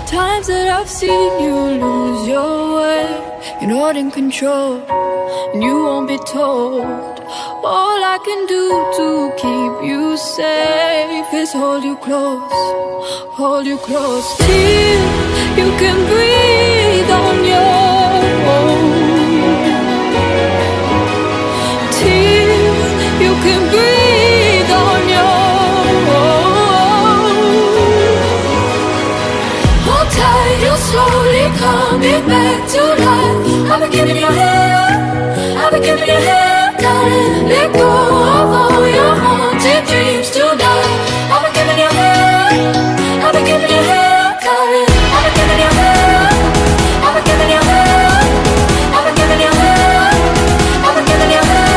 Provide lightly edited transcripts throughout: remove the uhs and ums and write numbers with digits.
Times that I've seen you lose your way, you're not in control, and you won't be told. All I can do to keep you safe is hold you close till you can breathe on your own, till you can breathe on your own. Hold tight, you're slowly coming back to life. I've been giving you hell, I've been giving you hell, darling. Let go of all your haunted dreams tonight. I've been giving you hell, I've been giving you hell, darling. I've been giving you hell, I've been giving you hell, I've been giving you hell, I've been giving you hell.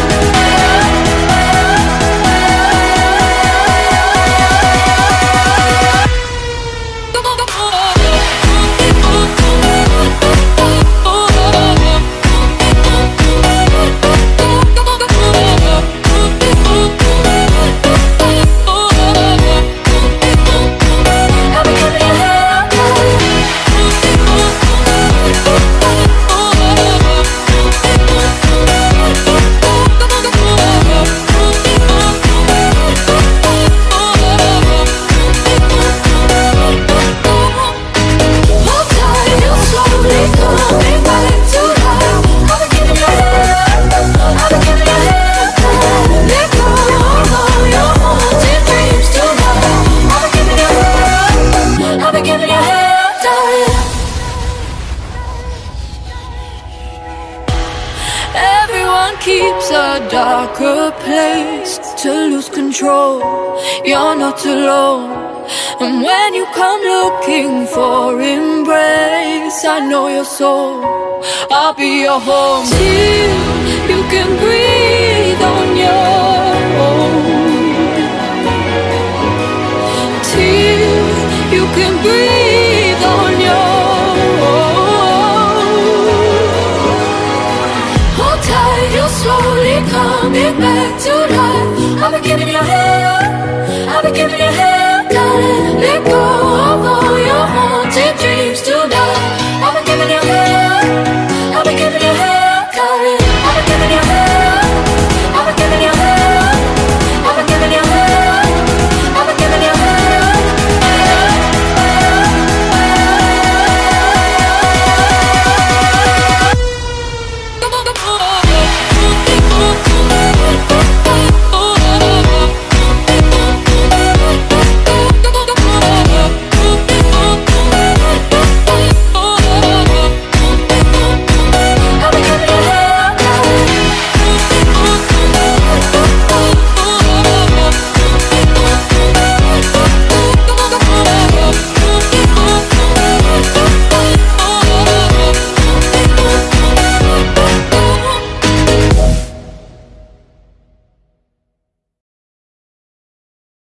Keeps a darker place to lose control. You're not alone, and when you come looking for embrace, I know your soul, I'll be your home till you can breathe on your own, till you can breathe on your own. Hold tight, you're slowly coming back to life. I've been giving you hell, I've been giving you hell.